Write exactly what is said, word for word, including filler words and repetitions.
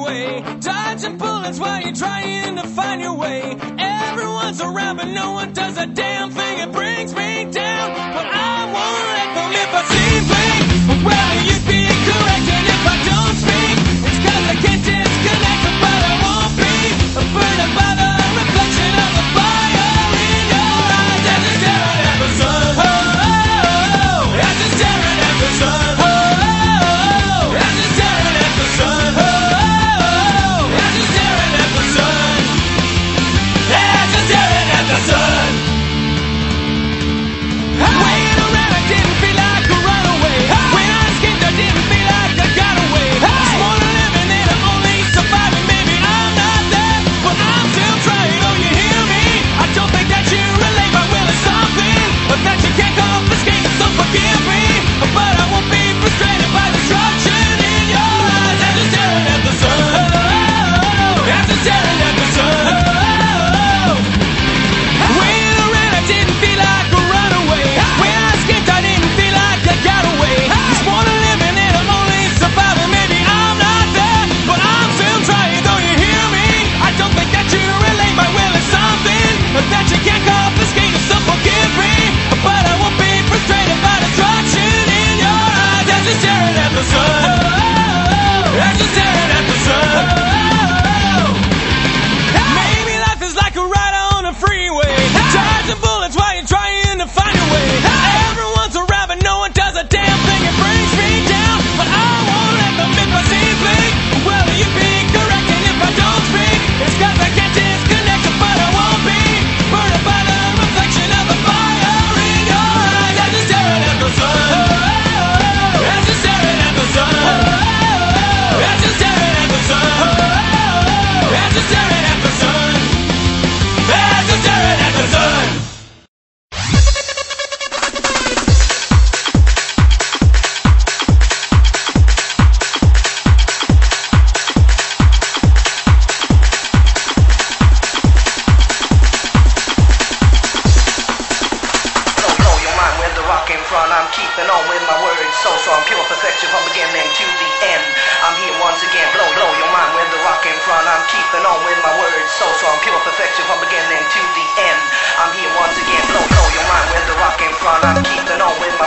away, dodging bullets while you're trying to find your way. Everyone's around, but no one does a damn thing. It brings me down, but I won't let them. If I seem fake, well, you'd be correct. And if I don't speak, it's cause I can't disconnect. But I won't be burned by the reflection of the fire in your eyes as you're staring at the sun. Oh, oh, oh, as you're staring at the sun. Oh, oh, as you're staring at the sun. Oh, oh, as you're staring at the sun. As you're staring at the sun. Waiting around, I didn't feel like a runaway. When I escaped, I didn't feel like I got away. Just wanna live and then I'm only surviving. Maybe I'm not there, but I'm still trying. Oh, you hear me? I don't think that you relate, but will it's something that you can't confiscate. So forgive me, but I won't be frustrated by destruction in your eyes as you're staring at the sun. Oh, as you're staring at the sun. Oh, waiting around, I didn't feel like a runaway. When I escaped, I didn't feel like I got away. Just wanna live and then I'm only surviving. Maybe I'm not there, but I'm still trying. Though you hear me, I don't think that you relate. My will is something that you can't confiscate. So forgive me, but I won't be frustrated by destruction in your eyes as you're staring at the sun. As you're staring at the sun. Maybe life is like a ride on a freeway, dodging bullets while you're trying to find your way. Everyone's around, but no one does a damn thing. It brings me down, but I won't let them. If I seem fake, well, you'd be correct. And if I don't speak, it's cause I can't disconnect. But I won't be burned by the reflection of the fire in your eyes as you're staring at the sun. As you're staring at the sun. As you're staring at the sun. As you're staring at the sun. As you're staring at the sun. Blow, blow your mind with the rock in front. I'm keeping on with my words so strong, pure perfection from beginning to the end. I'm here once again. Blow, blow your mind with the rock in front. I'm keeping on with my words so strong, pure perfection from beginning to the end. I'm here once again. Blow, blow your mind with the rock in front. I'm keeping on with